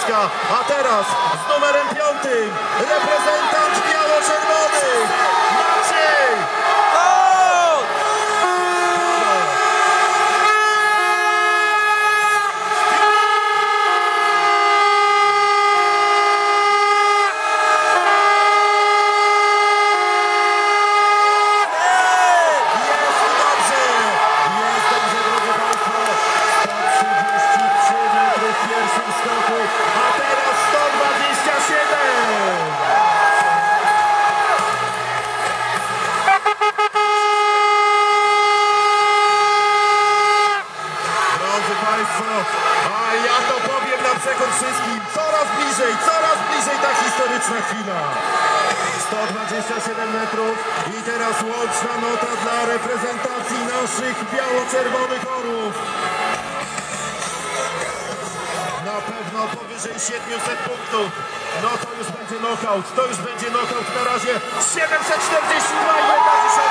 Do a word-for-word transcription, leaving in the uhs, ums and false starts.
Śląska, a teraz z numerem piątym reprezentant biało-czerwonych Maciej! A ja to powiem na przekór wszystkim, coraz bliżej, coraz bliżej ta historyczna chwila. sto dwadzieścia siedem metrów i teraz łączna nota dla reprezentacji naszych biało-czerwonych orłów. Na pewno powyżej siedmiuset punktów. No to już będzie knockout, to już będzie knockout na razie. siedemset czterdzieści dwa i jedna dziesiąta.